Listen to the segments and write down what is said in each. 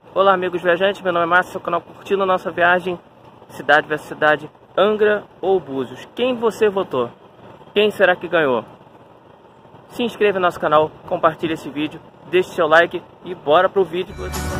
Olá amigos viajantes, meu nome é Márcio, seu canal Curtindo Nossa Viagem, cidade versus cidade, Angra ou Búzios. Quem você votou? Quem será que ganhou? Se inscreva no nosso canal, compartilhe esse vídeo, deixe seu like e bora pro vídeo.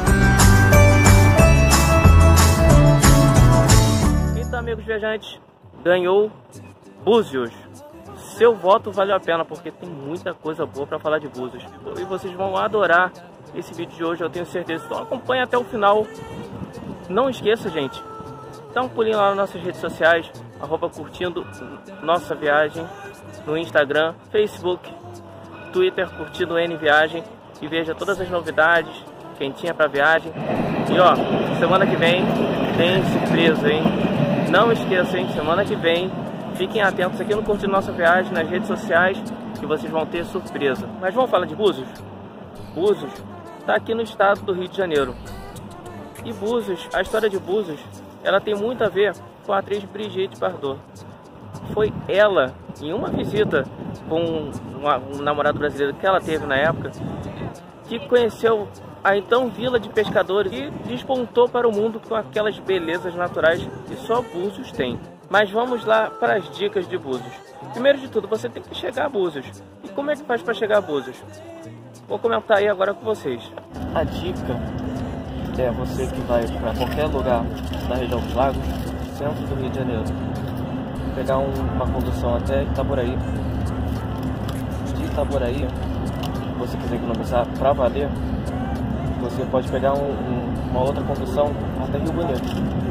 Então amigos viajantes, ganhou Búzios. Seu voto valeu a pena porque tem muita coisa boa para falar de Búzios e vocês vão adorar esse vídeo de hoje, eu tenho certeza. Então acompanhe até o final. Não esqueça, gente, dá um pulinho lá nas nossas redes sociais, @curtindo nossa viagem, no Instagram, Facebook, Twitter, Curtindo N Viagem, e veja todas as novidades, quentinha para viagem. E ó, semana que vem tem surpresa, hein? Não esqueça, hein? Semana que vem fiquem atentos aqui no Curtindo Nossa Viagem, nas redes sociais, que vocês vão ter surpresa. Mas vamos falar de Búzios? Búzios está aqui no estado do Rio de Janeiro. E Búzios, a história de Búzios, ela tem muito a ver com a atriz Brigitte Bardot. Foi ela, em uma visita com um namorado brasileiro que ela teve na época, que conheceu a então vila de pescadores e despontou para o mundo com aquelas belezas naturais que só Búzios tem. Mas vamos lá para as dicas de Búzios. Primeiro de tudo, você tem que chegar a Búzios. E como é que faz para chegar a Búzios? Vou comentar aí agora com vocês. A dica é você que vai para qualquer lugar da região dos lagos, centro do Rio de Janeiro, pegar uma condução até Itaboraí. De Itaboraí, se você quiser economizar para valer, você pode pegar uma outra condução até Rio Bonito.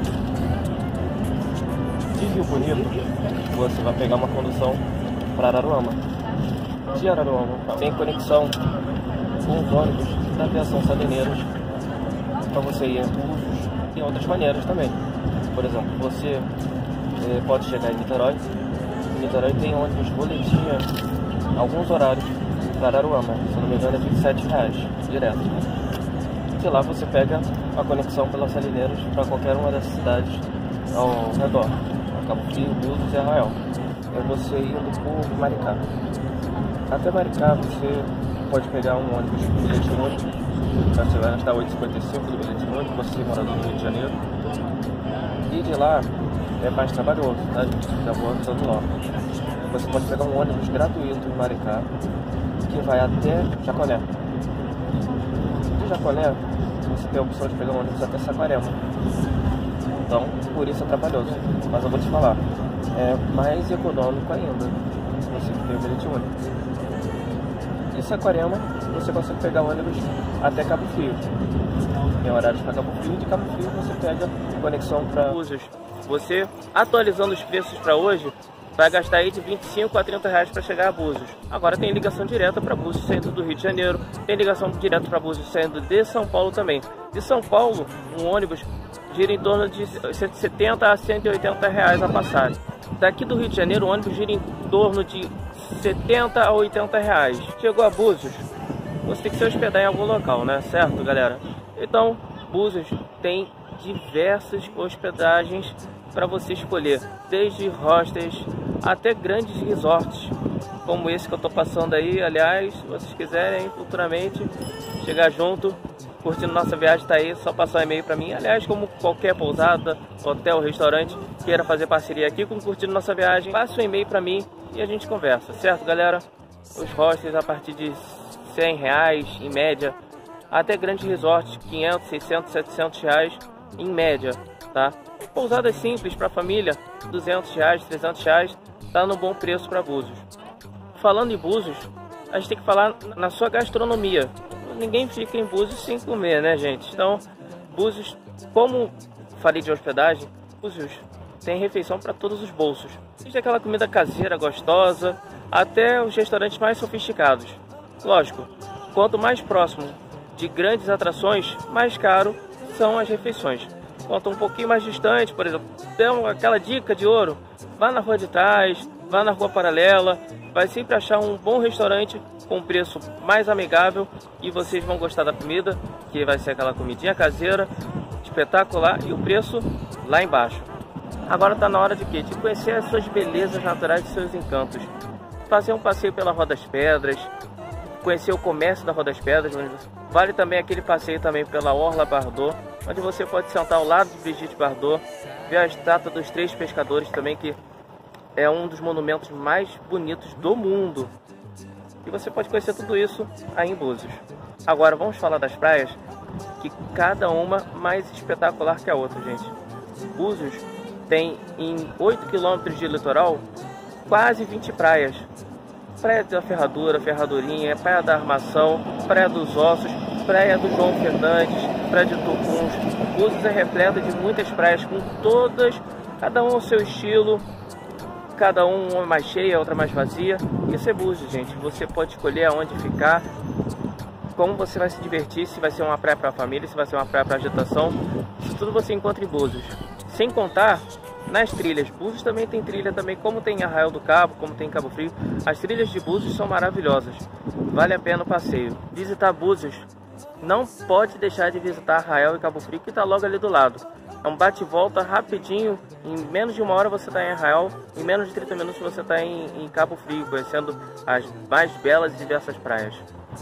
De Rio Bonito, você vai pegar uma condução para Araruama. De Araruama, tem conexão com os ônibus da aviação Salineiros para você ir em Búzios. Tem outras maneiras também. Por exemplo, você pode chegar em Niterói. Em Niterói tem ônibus boletinha, alguns horários para Araruama. Se não me engano é R$27 direto. De lá você pega a conexão pela Salineiros para qualquer uma das cidades ao redor. Cabo Frio, Búzios e Arraial. É você indo por Maricá. Até Maricá você pode pegar um ônibus bilhete único. Você vai gastar R$8,55 do bilhete único, você morador do Rio de Janeiro. E de lá é mais trabalhoso, tá gente? Já vou avisando logo. Você pode pegar um ônibus gratuito em Maricá, que vai até Jaconé. De Jaconé, você tem a opção de pegar um ônibus até Saquarema. Então, por isso é trabalhoso. Mas eu vou te falar, é mais econômico ainda, se você tem o bilhete único. De Saquarema, você consegue pegar ônibus até Cabo Frio. Tem horários para Cabo Frio, de Cabo Frio você pega conexão para Búzios. Você, atualizando os preços para hoje, vai gastar aí de R$25 a R$30 para chegar a Búzios. Agora tem ligação direta para Búzios saindo do Rio de Janeiro, tem ligação direta para Búzios saindo de São Paulo também. De São Paulo, um ônibus gira em torno de R$170 a R$180 a passagem. Daqui do Rio de Janeiro, o ônibus gira em torno de R$70 a R$80. Chegou a Búzios, você tem que se hospedar em algum local, né? Certo, galera? Então, Búzios tem diversas hospedagens para você escolher, desde hostels até grandes resorts, como esse que eu estou passando aí. Aliás, se vocês quiserem futuramente chegar junto, Curtindo Nossa Viagem, tá aí, só passar um e-mail para mim. Aliás, como qualquer pousada, hotel, restaurante queira fazer parceria aqui com Curtindo Nossa Viagem, passa um e-mail para mim e a gente conversa, certo, galera? Os hostels a partir de R$100 em média, até grandes resorts, 500, 600, 700 reais em média, tá? Pousadas simples para família, R$200, R$300, tá no bom preço para Búzios. Falando em Búzios, a gente tem que falar na sua gastronomia. Ninguém fica em Búzios sem comer, né, gente? Então, Búzios, como falei de hospedagem, Búzios tem refeição para todos os bolsos. Desde aquela comida caseira gostosa até os restaurantes mais sofisticados. Lógico, quanto mais próximo de grandes atrações, mais caro são as refeições. Quanto um pouquinho mais distante, por exemplo, tem aquela dica de ouro: vá na rua de trás, vá na rua paralela, vai sempre achar um bom restaurante com um preço mais amigável e vocês vão gostar da comida, que vai ser aquela comidinha caseira, espetacular, e o preço lá embaixo. Agora está na hora de quê? De conhecer as suas belezas naturais e seus encantos. Fazer um passeio pela Rua das Pedras, conhecer o comércio da Rua das Pedras. Vale também aquele passeio também pela Orla Bardot, onde você pode sentar ao lado de Brigitte Bardot, ver a estátua dos 3 pescadores também, que é um dos monumentos mais bonitos do mundo. E você pode conhecer tudo isso aí em Búzios. Agora vamos falar das praias, que cada uma mais espetacular que a outra, gente. Búzios tem em 8 km de litoral quase 20 praias. Praia da Ferradura, Ferradurinha, Praia da Armação, Praia dos Ossos, Praia do João Fernandes, Praia de Tucuns. Búzios é repleta de muitas praias, com todas, cada um ao seu estilo, cada uma mais cheia, outra mais vazia. Isso é Búzios, gente. Você pode escolher aonde ficar, como você vai se divertir, se vai ser uma praia para a família, se vai ser uma praia para agitação. Isso tudo você encontra em Búzios. Sem contar nas trilhas. Búzios também tem trilha também, como tem em Arraial do Cabo, como tem em Cabo Frio. As trilhas de Búzios são maravilhosas. Vale a pena o passeio. Visitar Búzios, não pode deixar de visitar Arraial e Cabo Frio, que está logo ali do lado. É um bate e volta rapidinho. Em menos de 1 hora você está em Arraial, em menos de 30 minutos você está em Cabo Frio, conhecendo as mais belas e diversas praias.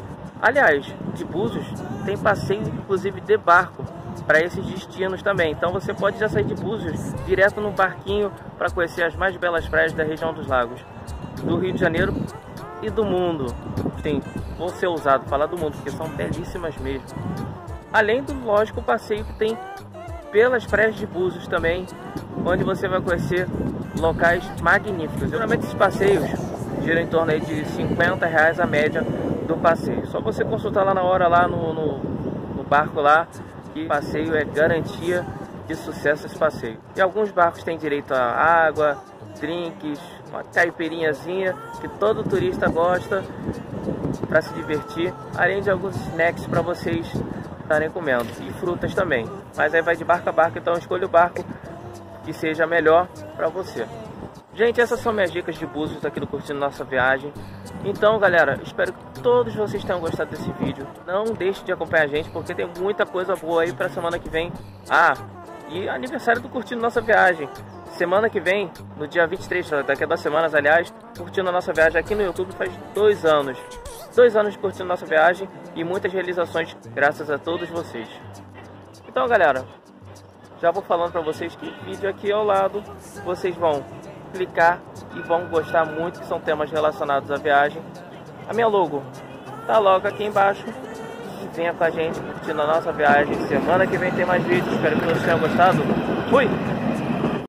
Aliás, de Búzios tem passeio inclusive de barco para esses destinos também. Então você pode já sair de Búzios direto no barquinho para conhecer as mais belas praias da região dos lagos, do Rio de Janeiro e do mundo. Sim, vou ser ousado falar do mundo, porque são belíssimas mesmo. Além do lógico passeio que tem pelas praias de Búzios também, onde você vai conhecer locais magníficos. Geralmente esses passeios giram em torno aí de R$50 a média do passeio. Só você consultar lá na hora, lá no barco lá, que o passeio é garantia de sucesso esse passeio. E alguns barcos têm direito a água, drinks, uma caipirinhazinha que todo turista gosta para se divertir, além de alguns snacks para vocês estarem comendo, e frutas também. Mas aí vai de barco a barco, então escolha o barco que seja melhor para você. Gente, essas são minhas dicas de Búzios aqui do Curtindo Nossa Viagem. Então, galera, espero que todos vocês tenham gostado desse vídeo. Não deixe de acompanhar a gente, porque tem muita coisa boa aí para semana que vem. Ah, e aniversário do Curtindo Nossa Viagem. Semana que vem, no dia 23, daqui a 2 semanas, aliás, Curtindo a Nossa Viagem aqui no YouTube faz 2 anos. 2 anos de Curtindo Nossa Viagem e muitas realizações graças a todos vocês. Então, galera, já vou falando para vocês que vídeo aqui ao lado vocês vão clicar e vão gostar muito, que são temas relacionados à viagem. A minha logo tá logo aqui embaixo. Venha com a gente curtindo a nossa viagem. Semana que vem tem mais vídeos. Espero que vocês tenham gostado. Fui!